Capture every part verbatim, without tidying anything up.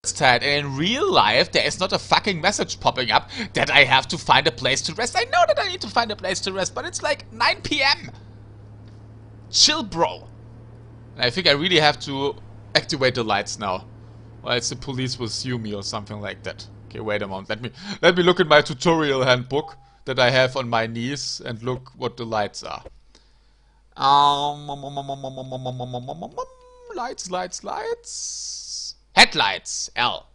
and in real life there is not a fucking message popping up that I have to find a place to rest. I know that I need to find a place to rest, but it's like nine p m Chill, bro. I think I really have to activate the lights now, or else the police will sue me or something like that. Okay, wait a moment. Let me let me look at my tutorial handbook that I have on my knees and look what the lights are. Um, lights, lights, lights. Headlights, L.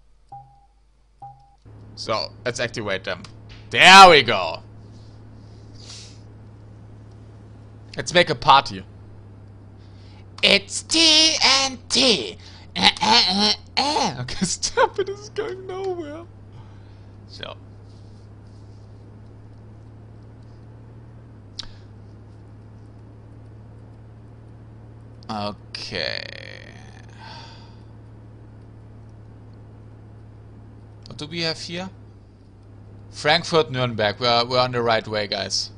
So, let's activate them. There we go. Let's make a party. It's T N T. Uh, uh, uh, uh. Okay, stop it. This is going nowhere. So. Okay. What do we have here? Frankfurt, Nuremberg. We're, we're on the right way, guys.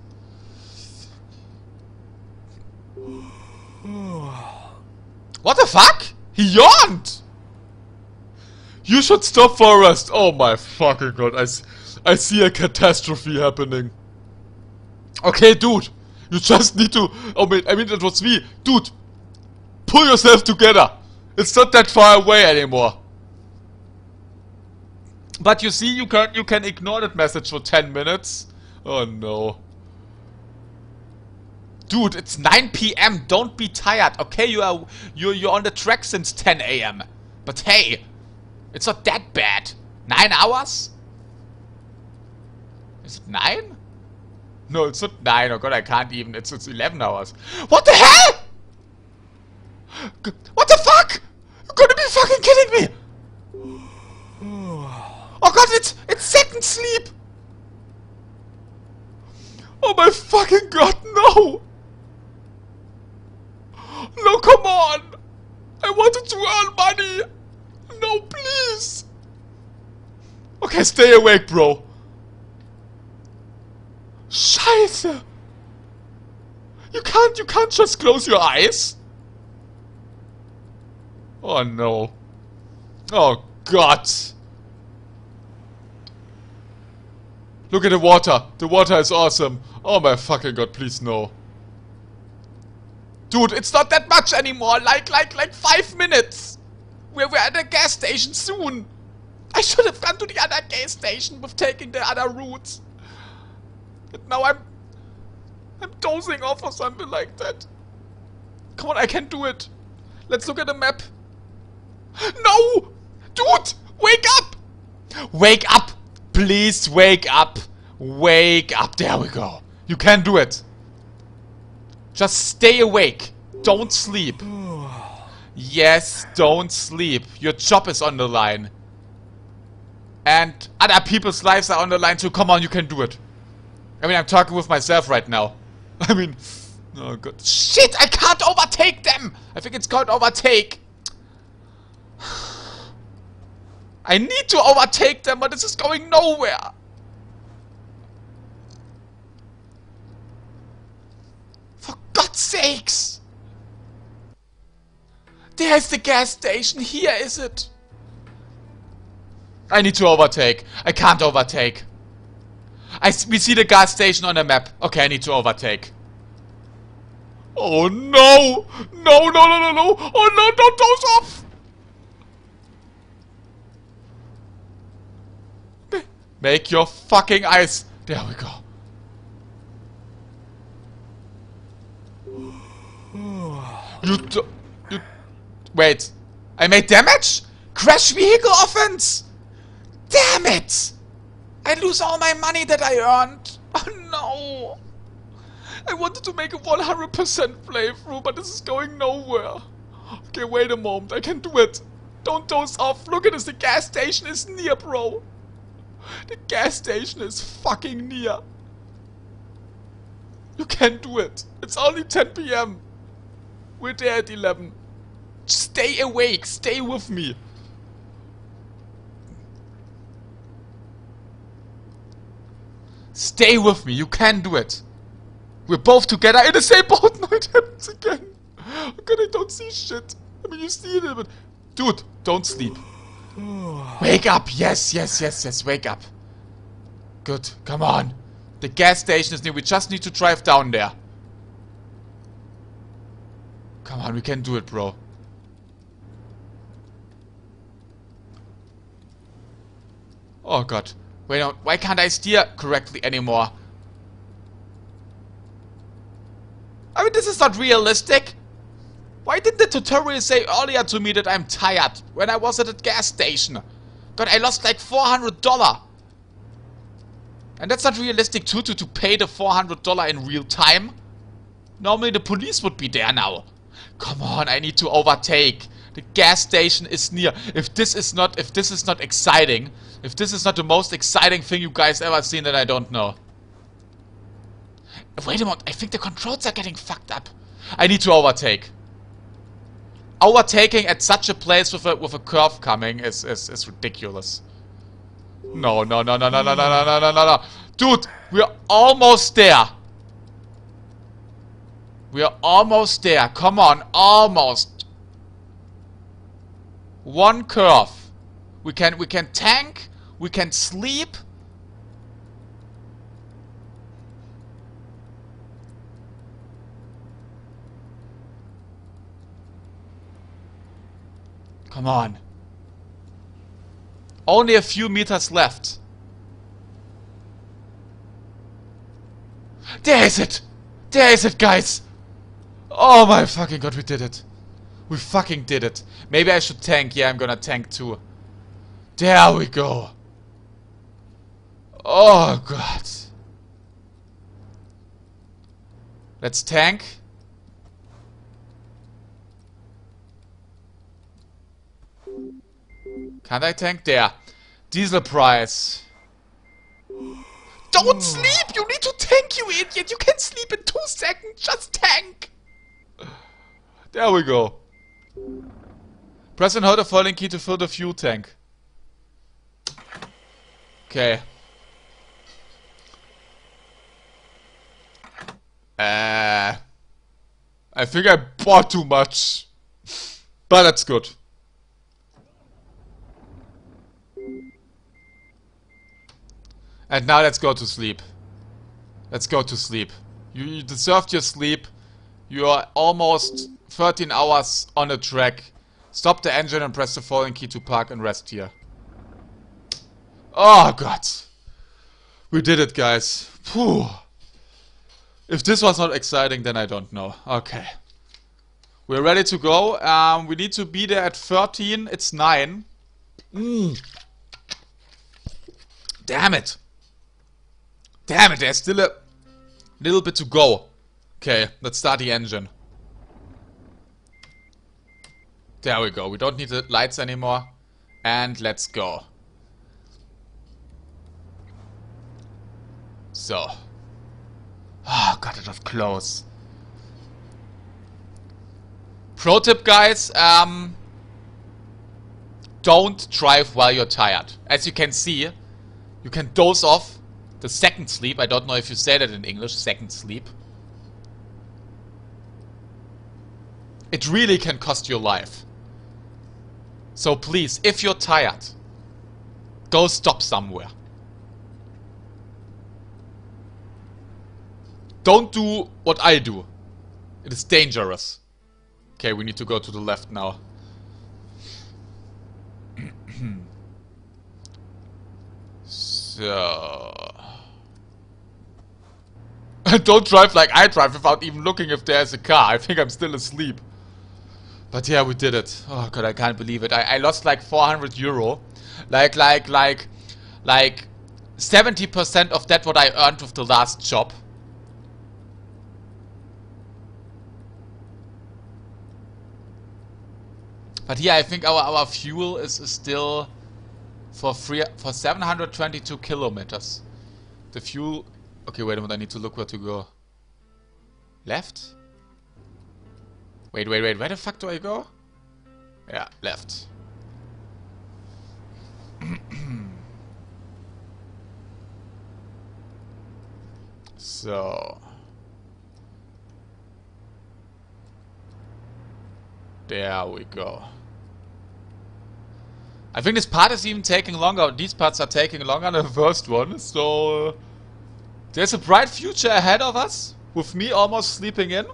What the fuck? He yawned! You should stop for a rest. Oh my fucking god. I, I see a catastrophe happening. Okay, dude. You just need to... Oh, I mean, it was me. Dude. Pull yourself together. It's not that far away anymore. But you see, you can you can ignore that message for ten minutes. Oh no. Dude, it's nine p m Don't be tired. Okay, you are you you're on the track since ten a m But hey, it's not that bad. Nine hours? Is it nine? No, it's not nine. Oh god, I can't even. It's it's eleven hours. What the hell? What the fuck? You're gonna be fucking kidding me! Oh god, it's it's second sleep! Oh my fucking god, no! No, come on! I wanted to earn money! No, please! Okay, stay awake, bro. Scheiße! You can't, you can't just close your eyes? Oh no. Oh god. Look at the water. The water is awesome. Oh my fucking god, please no. Dude, it's not that much anymore. Like, like, like five minutes. We're, we're at a gas station soon. I should have gone to the other gas station with taking the other routes. But now I'm... I'm dozing off or something like that. Come on, I can do it. Let's look at the map. No! Dude! Wake up! Wake up! Please wake up! Wake up! There we go. You can do it. Just stay awake. Don't sleep. Yes, don't sleep. Your job is on the line. And other people's lives are on the line too. Come on, you can do it. I mean, I'm talking with myself right now. I mean... Oh god. Shit! I can't overtake them! I think it's called overtake. I need to overtake them, but this is going nowhere. For God's sakes! There's the gas station. Here is it. I need to overtake. I can't overtake. I we see the gas station on the map. Okay, I need to overtake. Oh no! No, no, no, no, no! Oh no, don't doze off! Make your fucking eyes. There we go. You do, you wait. I made damage? Crash vehicle offense? Damn it! I lose all my money that I earned. Oh no! I wanted to make a one hundred percent playthrough, but this is going nowhere. Okay, wait a moment. I can do it. Don't doze off. Look at this. The gas station is near, bro. The gas station is fucking near. You can do it. It's only ten p m We're there at eleven. Stay awake. Stay with me. Stay with me. You can do it. We're both together in the same boat. No, it happens again. Oh god, I don't see shit. I mean, you see it, but... Dude, don't sleep. Wake up! Yes, yes, yes, yes, wake up. Good, come on. The gas station is near. We just need to drive down there. Come on, we can do it, bro. Oh god. Wait, no, why can't I steer correctly anymore? I mean, this is not realistic. Why didn't the tutorial say earlier to me that I'm tired when I was at a gas station? God, I lost like four hundred dollars. And that's not realistic too, to, to pay the four hundred dollars in real time. Normally the police would be there now. Come on, I need to overtake. The gas station is near. If this is not, if this is not exciting, if this is not the most exciting thing you guys ever seen, then I don't know. Wait a moment, I think the controls are getting fucked up. I need to overtake. Overtaking at such a place with a with a curve coming is is, is ridiculous. No, no, no, no, no, no, no, no, no, no, no, no. Dude, we're almost there. We're almost there. Come on, almost. One curve. We can we can tank, we can sleep. Come on. Only a few meters left. There is it! There is it, guys! Oh my fucking god, we did it. We fucking did it. Maybe I should tank. Yeah, I'm gonna tank too. There we go. Oh god. Let's tank. Can't I tank? There. Diesel price. Don't sleep! You need to tank, you idiot! You can sleep in two seconds! Just tank! There we go. Press and hold the following key to fill the fuel tank. Okay. Uh, I think I bought too much. But that's good. And now let's go to sleep. Let's go to sleep. You, you deserved your sleep. You are almost thirteen hours on a track. Stop the engine and press the following key to park and rest here. Oh god. We did it, guys. Phew. If this was not exciting, then I don't know. Okay. We're ready to go. Um, we need to be there at thirteen. It's nine. Mm. Damn it. Damn it, there's still a little bit to go. Okay, let's start the engine. There we go. We don't need the lights anymore. And let's go. So. Oh god, it was close. Pro tip, guys. Um, don't drive while you're tired. As you can see, you can doze off. The second sleep. I don't know if you say that in English. Second sleep. It really can cost your life. So please, if you're tired, go stop somewhere. Don't do what I do. It is dangerous. Okay, we need to go to the left now. So... Don't drive like I drive without even looking if there's a car. I think I'm still asleep. But yeah, we did it. Oh god, I can't believe it. I, I lost like four hundred euro. Like, like, like, like seventy percent of that what I earned with the last job. But yeah, I think our, our fuel is, is still for free, for seven hundred twenty-two kilometers. The fuel... Okay, wait a minute, I need to look where to go. Left? Wait, wait, wait, where the fuck do I go? Yeah, left. So... There we go. I think this part is even taking longer. These parts are taking longer than the first one. So uh, there's a bright future ahead of us, with me almost sleeping in.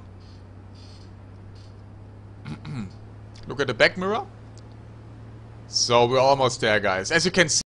Look at the back mirror. So we're almost there, guys. As you can see.